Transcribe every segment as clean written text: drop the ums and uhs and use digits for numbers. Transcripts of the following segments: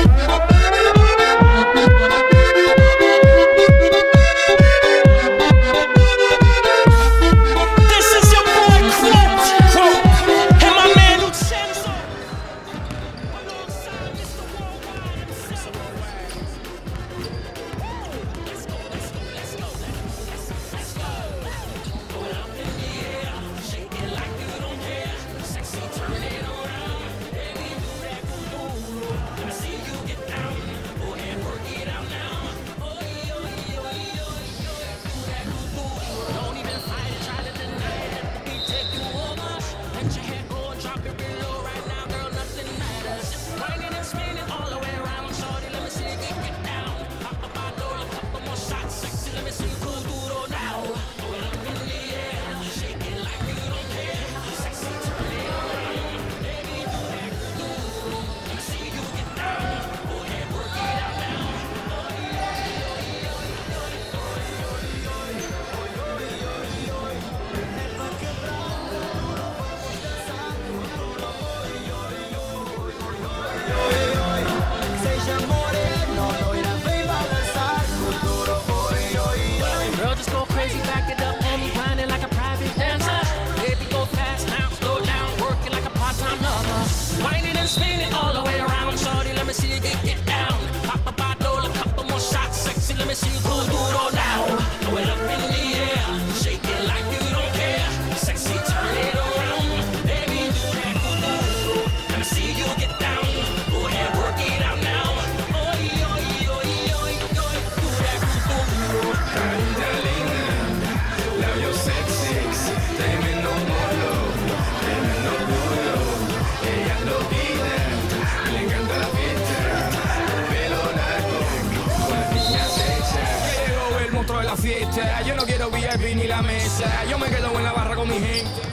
Yo no quiero VIP ni la mesa, yo me quedo en la barra con mi gente.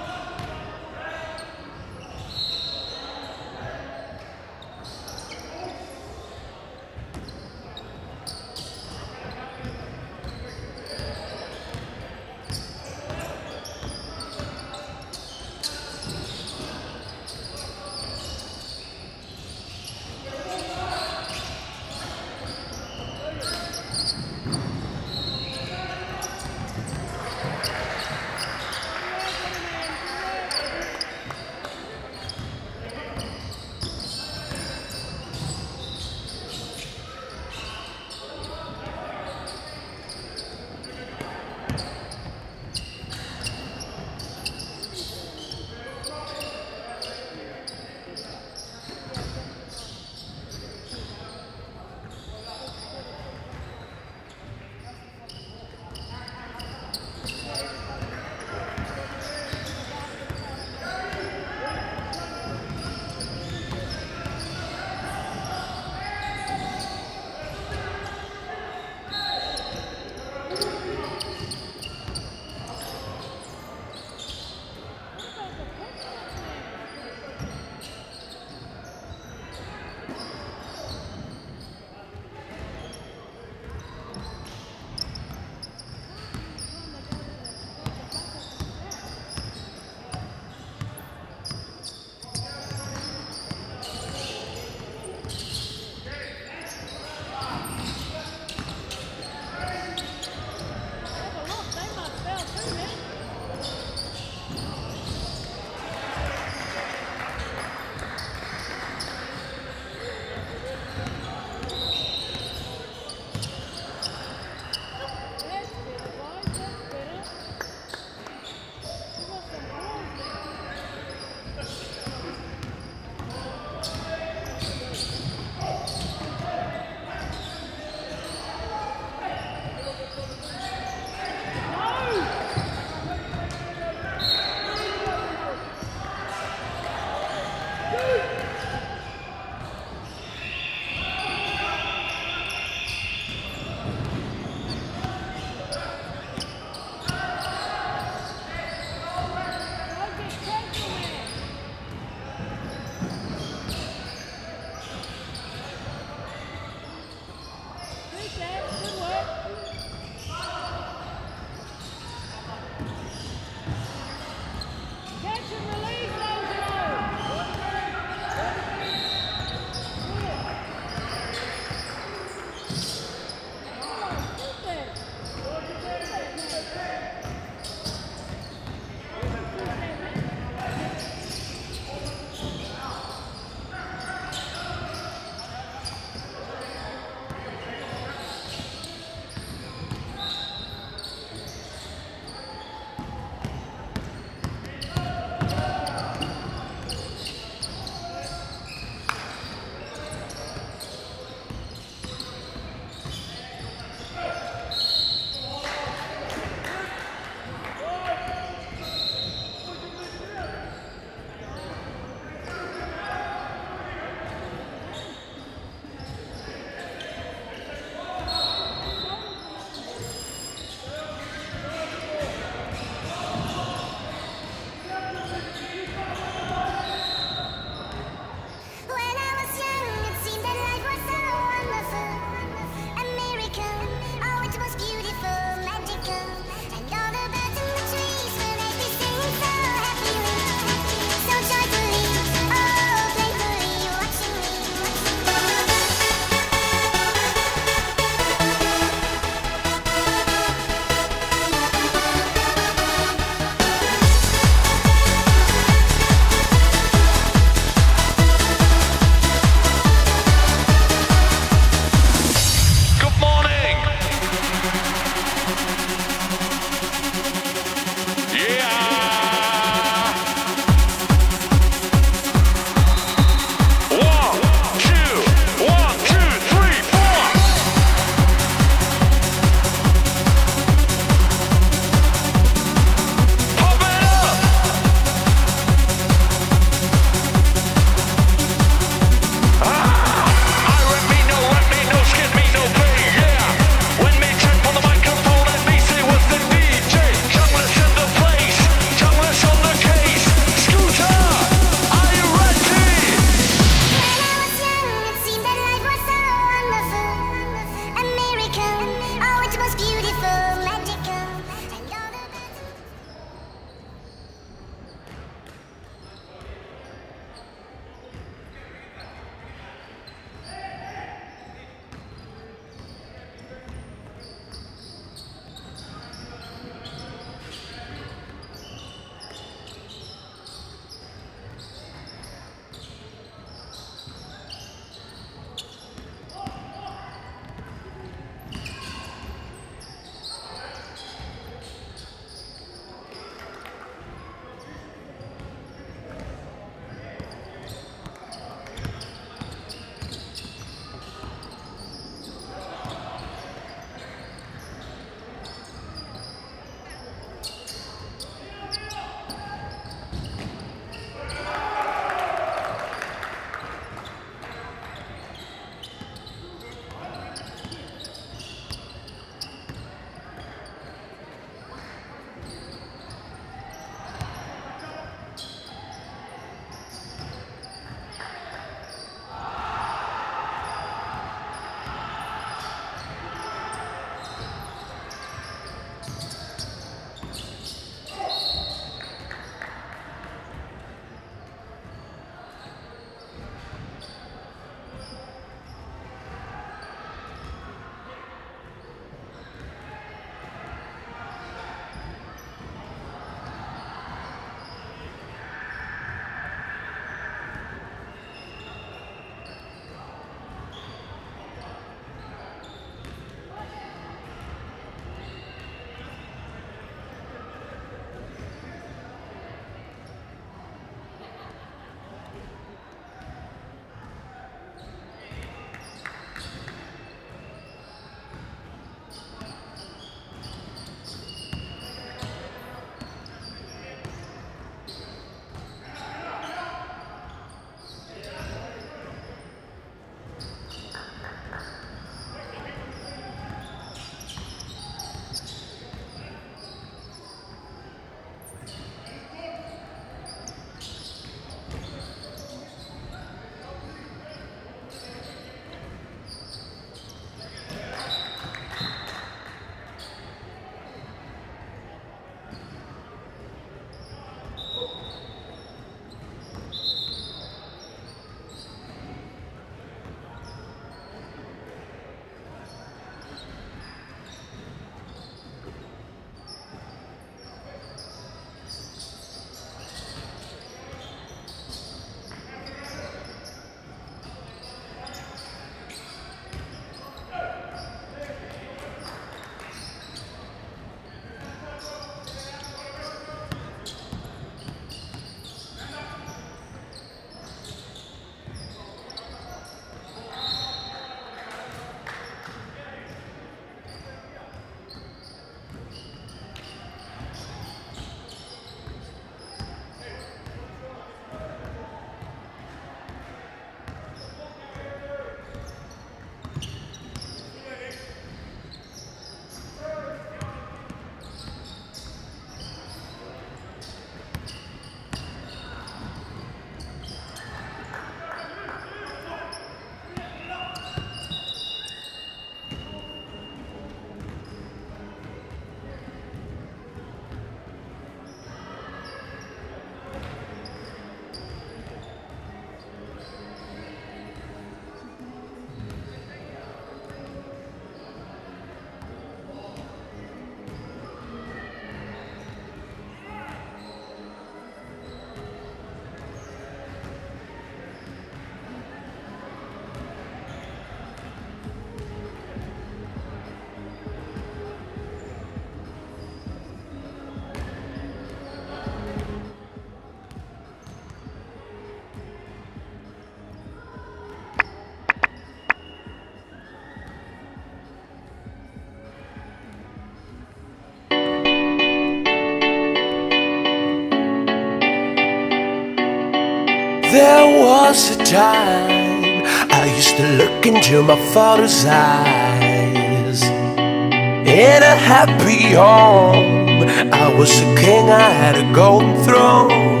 There was a time I used to look into my father's eyes. In a happy home, I was a king, I had a golden throne.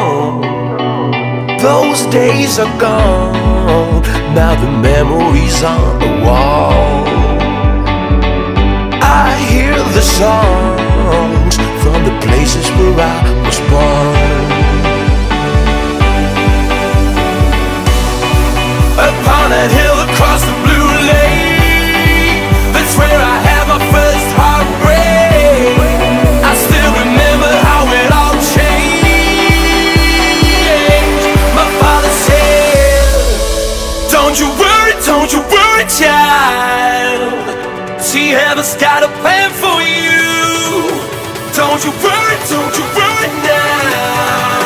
Those days are gone, now the memories on the wall. I hear the songs from the places where I was born. Upon that hill across the blue lake, that's where I had my first heartbreak. I still remember how it all changed. My father said, don't you worry, child. See, heaven's got a plan for you. Don't you worry now.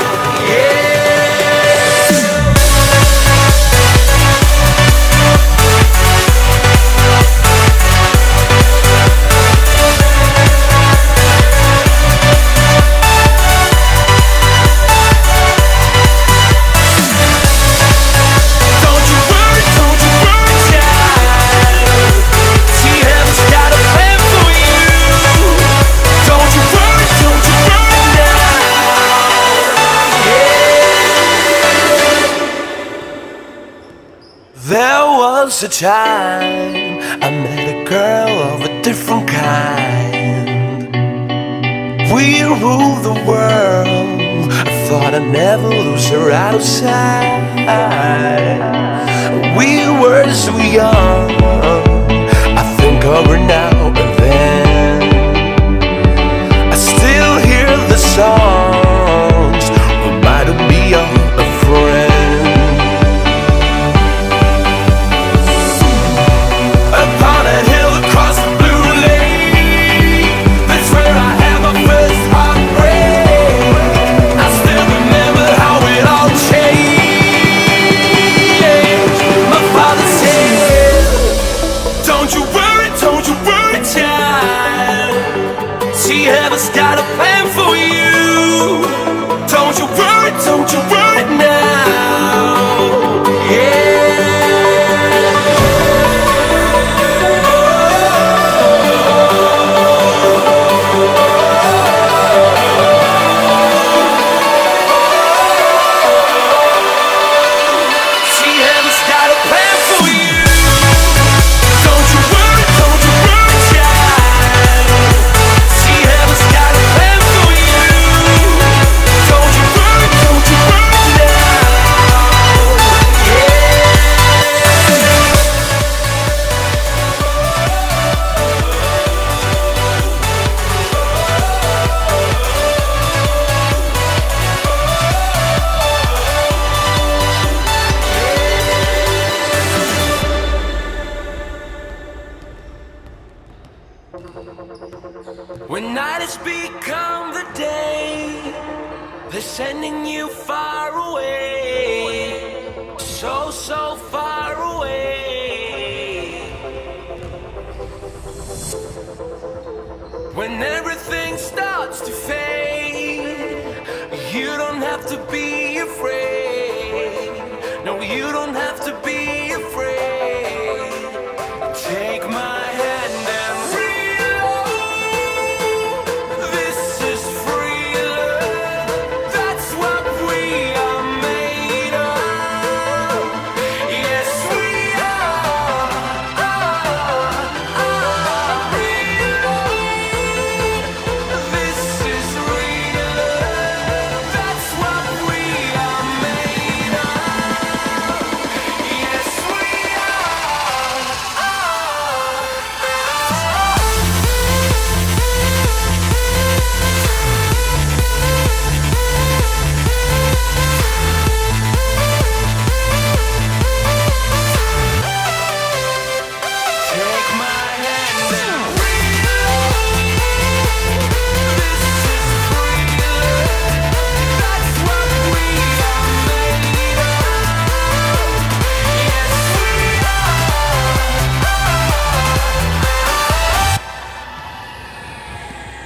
There was a time I met a girl of a different kind. We ruled the world, I thought I'd never lose her out of sight. We were so young, I think of her now and then. I still hear the songs, reminding me of a friend. See, heaven's got a plan for you. Don't you worry now. When night has become the day, they're sending you far away, so far away. When everything starts to fade, you don't have to be afraid. No, you don't have to be afraid. Take my hand and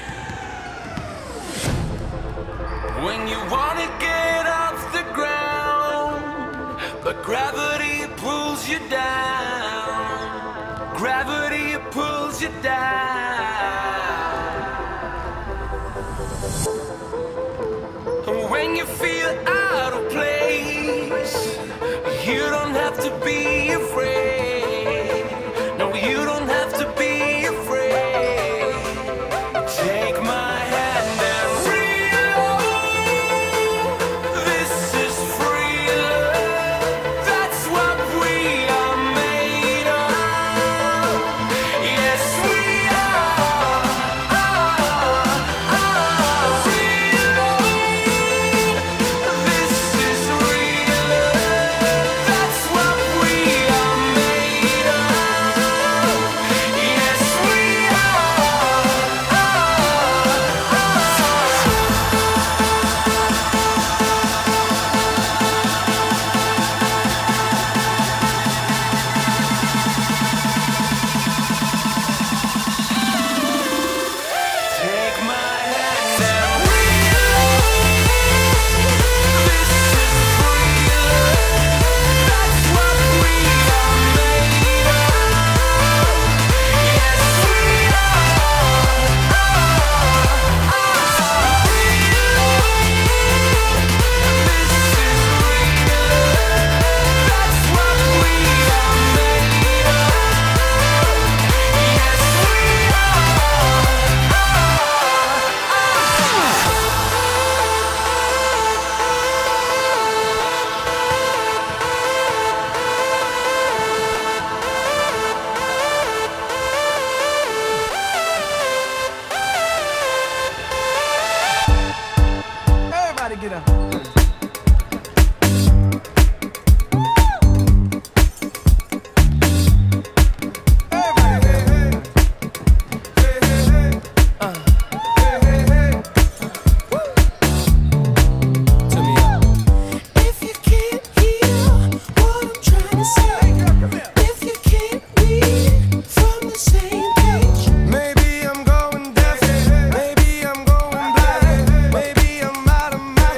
when you wanna get off the ground, but gravity pulls you down. Gravity pulls you down. And when you feel out of place, you don't have to be afraid. No, you don't have to be afraid. Take my hand and free love. This is free love. That's what we are made of. Yes, we are. Free love. This is real love. That's what we are made of. Yes, we take my hand and this is free love. That's what we are made of. Yes, we Everybody get up. If you can't hear what I'm trying to say, if you can't read from the same page, maybe I'm going deaf, maybe I'm going blind, maybe I'm out of my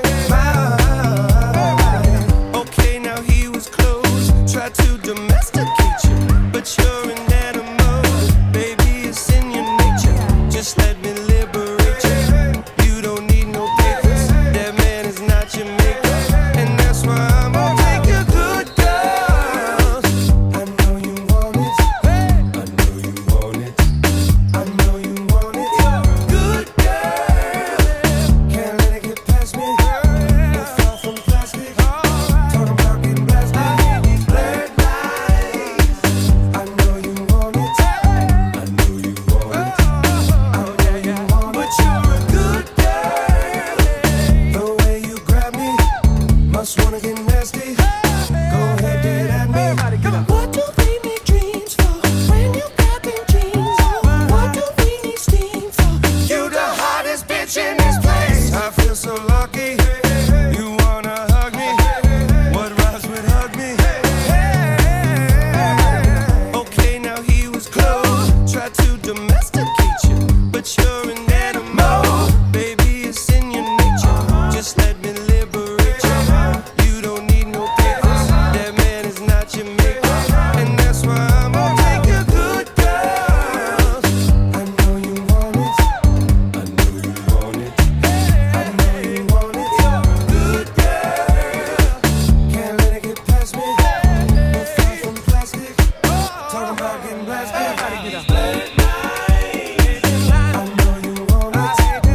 mind. Okay, now he was close, tried to domesticate you, but you're an animal, baby, it's in your nature. Just let me liberate you. You don't need no papers, that man is not your maker, and that's why I'm gonna take you good girls. I know you want it, I know you want it, I know you want it. Good girl, can't let it get past me. We're far from plastic, talking about getting blasted. Blurred lines, I know you want it, I know you want it, I know you want it. But you're a good girl, the way you grab me, must wanna get nasty. Go ahead, get at me. What do we need dreams for when you got them jeans on? What do we need steam for? You the hottest bitch in this place. I feel so lucky. You wanna hug me? What rhymes with hug me? Okay, now he was close, tried to domesticate you, but you're an animal, baby, it's in your nature. Just let me liberate you. You don't need no papers, that man is not your maker, and that's why I'm gonna take you good girls. I know you want it, I know you want it, I know you want it. Good girl, can't let it get past me. We're far from plastic, talking about getting blasted. Everybody get up. I know you want it, I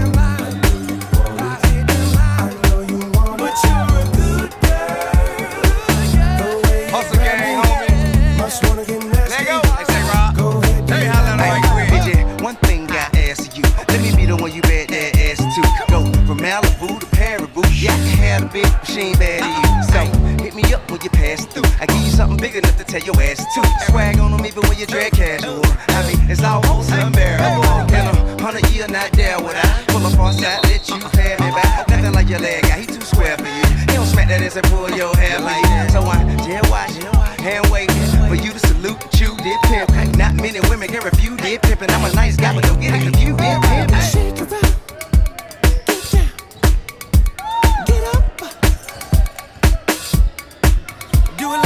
know you want it, but you're a good girl. The way you Hustle gang, homie. must wanna get nasty. Let go. Hey, say Rob. Go ahead, Let me get holler at at me. him right quick. DJ, one thing I ask you, let me be the one you bet that ass to. Go from Malibu to Paribu, yeah, I can have a bitch, but she ain't bad to you. So hit me up when you pass through. I give you something big enough to tell your ass to. Swag on them even when you drag casual. I mean, it's almost unbearable. In 100 years, not there would I pull up on side, let you pay me back. Nothing like your leg guy, he too square for you. He don't smack that ass and pull your hair like that. So I jail watch, hand waiting for you to salute, chew, did pimp. Not many women can refuse, did pimpin'. I'm a nice guy, but don't get it confused, did pimp. Shake it out, get down, get up, do it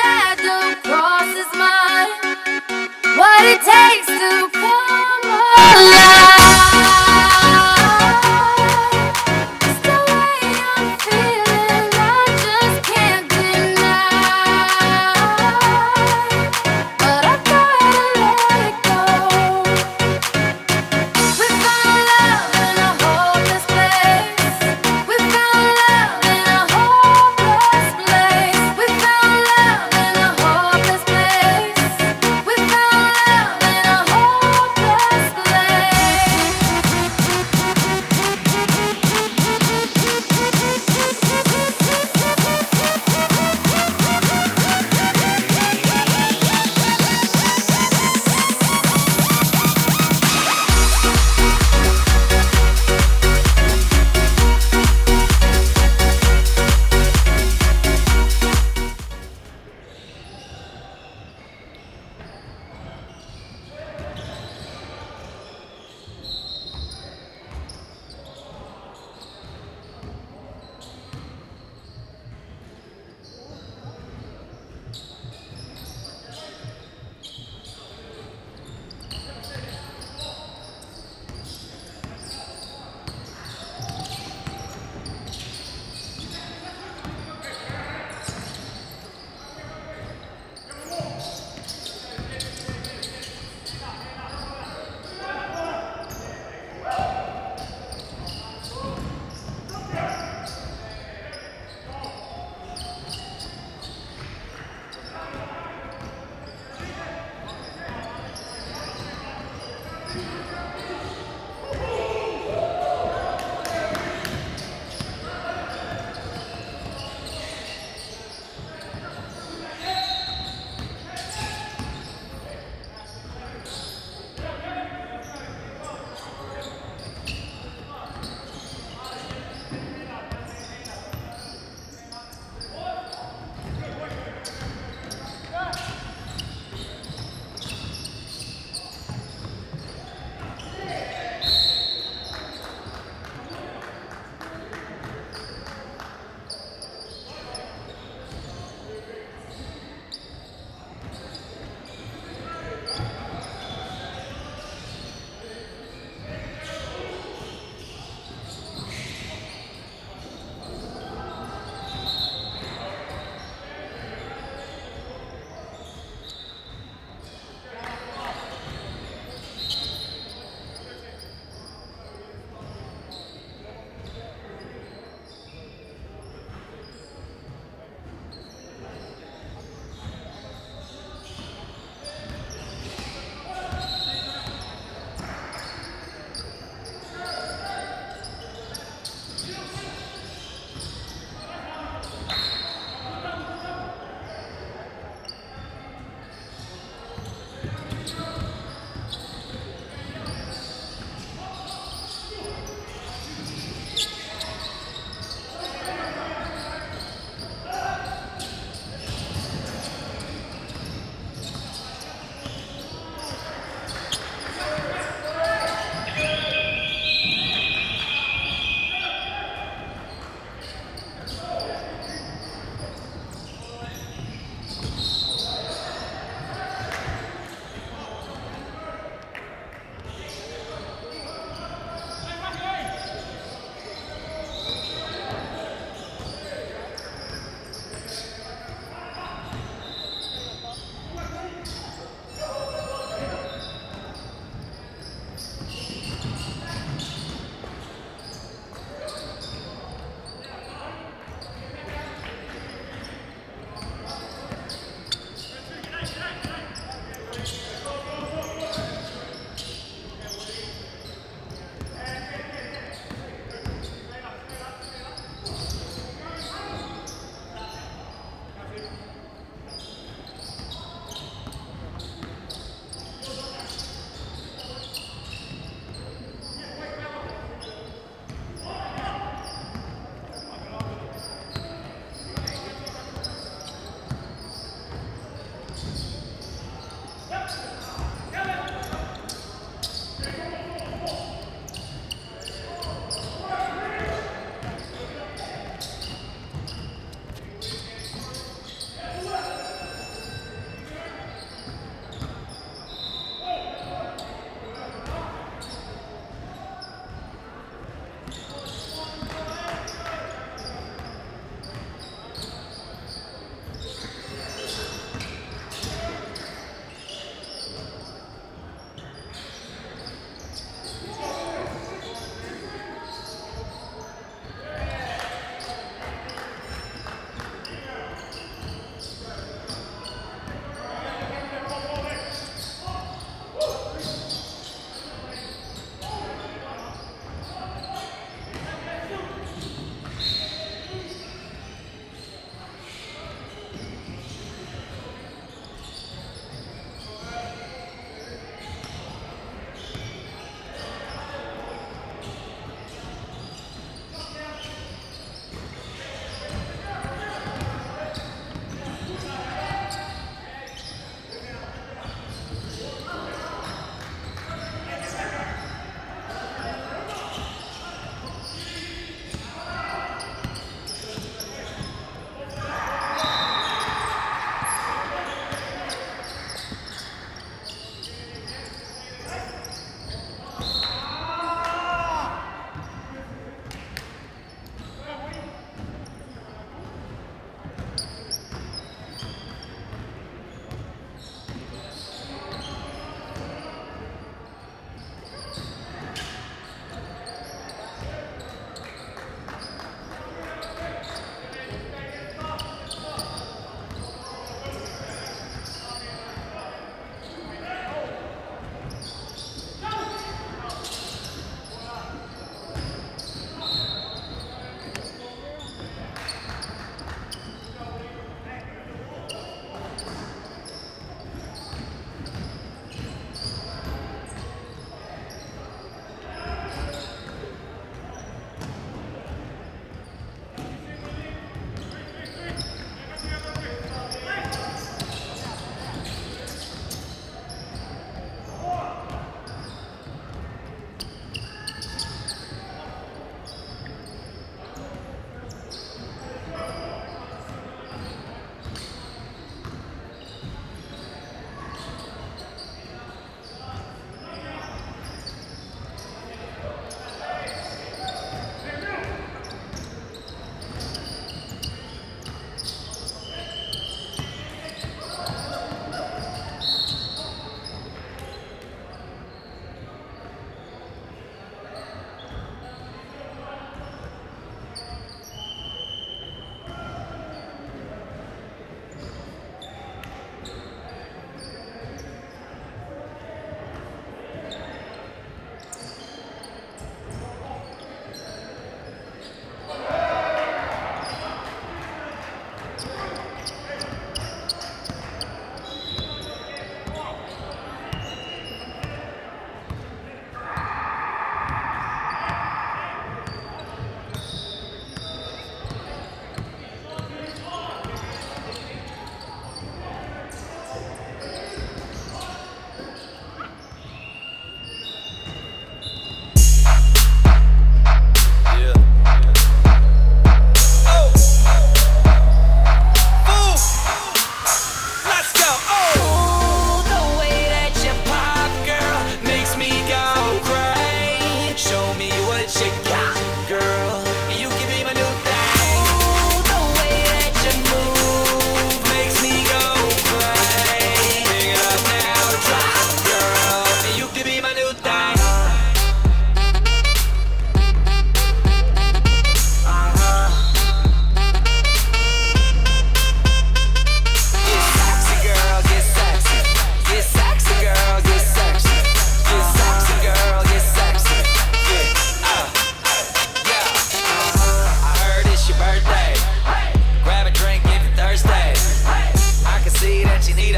shadow crosses mine, what it takes to come alive. It's the way I'm feeling, I just can't deny. But I gotta let it go. We found love in a hopeless place. We found love in a hopeless place. We found love in a hopeless place. We found love in a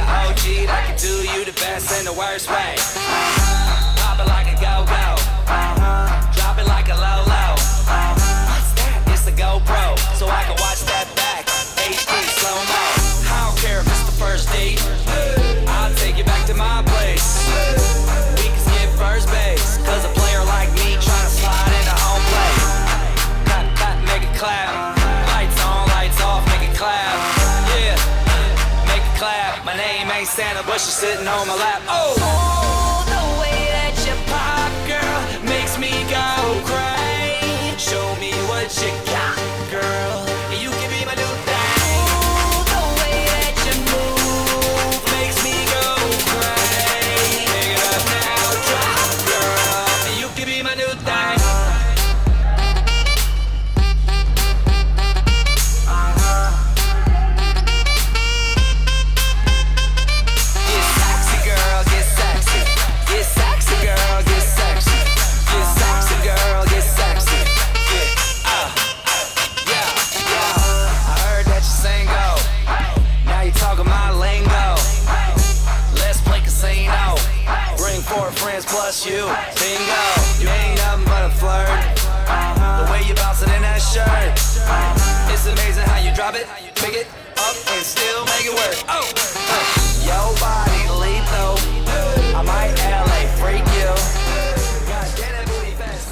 an OG that can do you the best in the worst way. Pop it like a go-go. Drop it like a low-low. What's that? It's the GoPro, so I can watch that back. HD slow-mo. I don't care if it's the first date. I'll take you back to my place. We can skip first base, cause a player like me trying to slide into home plate. Make it clap. Lights on, lights off, make it clap. Yeah, make it clap. My name ain't Santa, but she's sitting on my lap. Oh, the way that you pop, girl, makes me go crazy. Show me what you got, girl. You can be my new thing. The way that you move makes me go crazy. Pick it up now, drop, girl. You can be my new thing. Plus you, bingo, you ain't nothing but a flirt. The way you bounce it in that shirt, it's amazing how you drop it, pick it up, and still make it work. Oh, your body lethal, I might LA freak you. God damn that booty fast.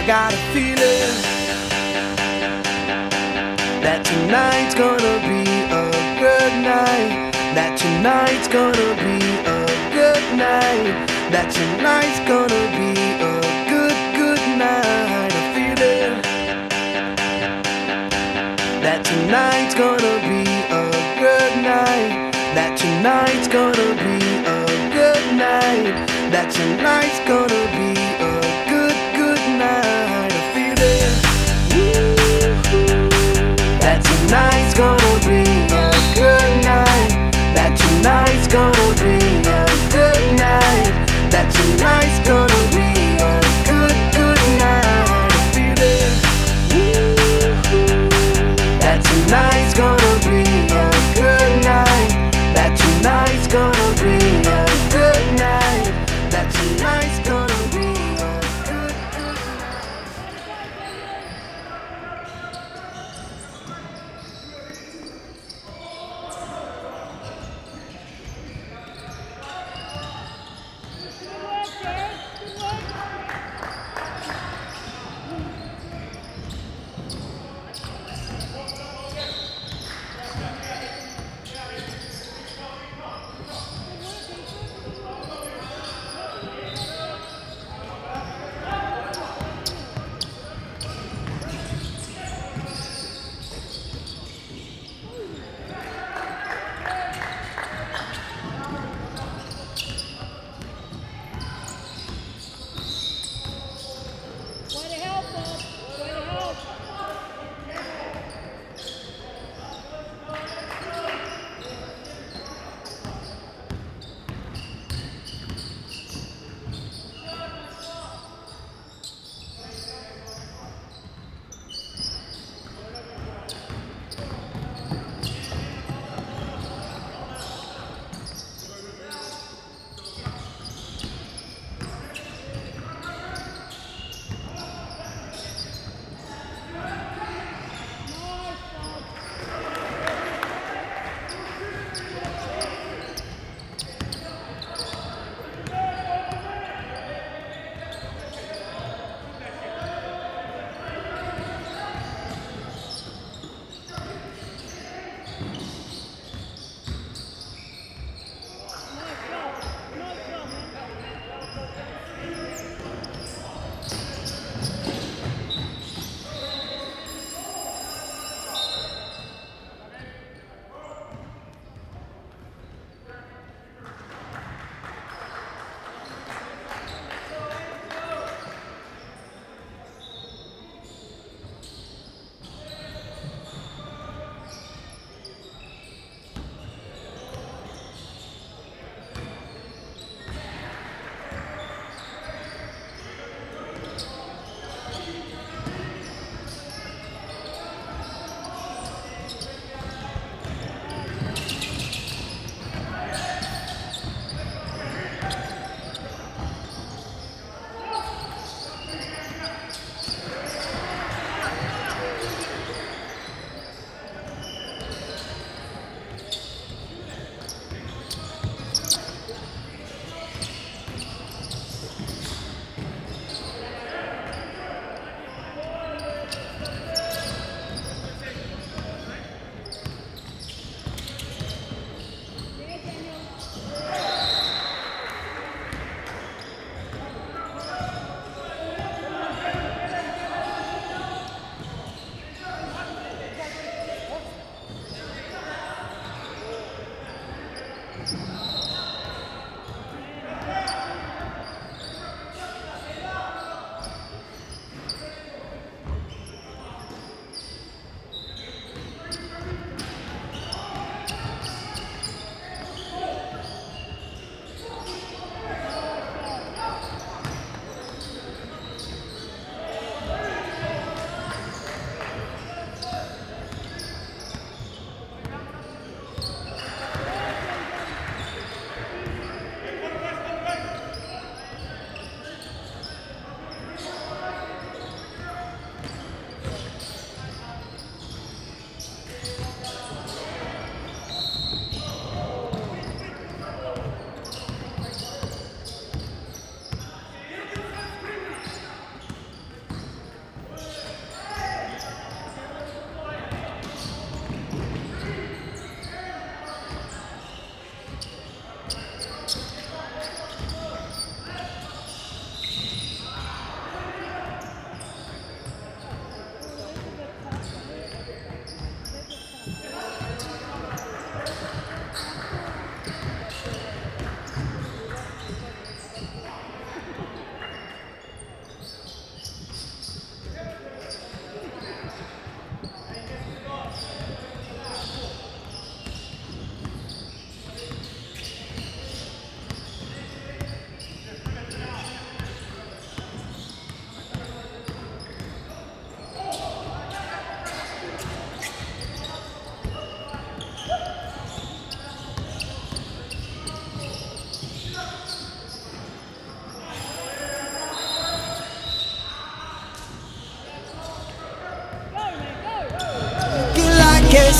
got a feeling that tonight's gonna be a good night. That tonight's gonna be a good night. That tonight's gonna be a good night. I feel it. That tonight's gonna be a good night. That tonight's gonna be a good night. That tonight's gonna be a good night. I feel it. That tonight's gonna be a good night. That tonight's gonna be a good night. That tonight's gonna be a good night. I feel it. That tonight's gonna be a good night. That tonight's gonna be a good night. That tonight's gonna be a good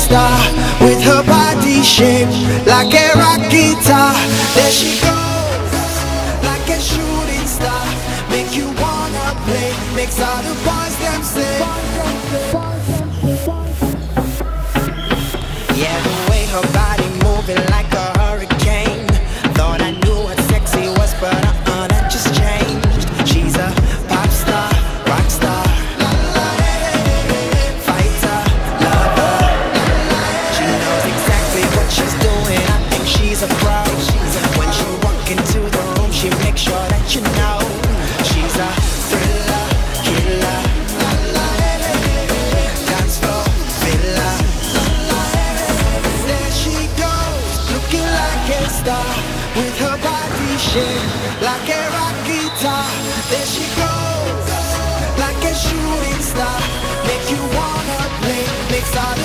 star with her body shaped like a rock guitar. There she goes, like a shooting star, make you wanna play, makes all the boys them say. Yeah, the way her body moving like a hurricane. Thought I knew what sexy was, but that just changed. She's a pop star, rock star, fighter, lover. She knows exactly what she's doing. I think she's a pro. When she walk into the room, she makes sure that you know she's a thriller, killer, dance floor filler. There she goes, looking like a star with her body shaped like a rock guitar. There she goes, like a shooting star, make you wanna play, makes all the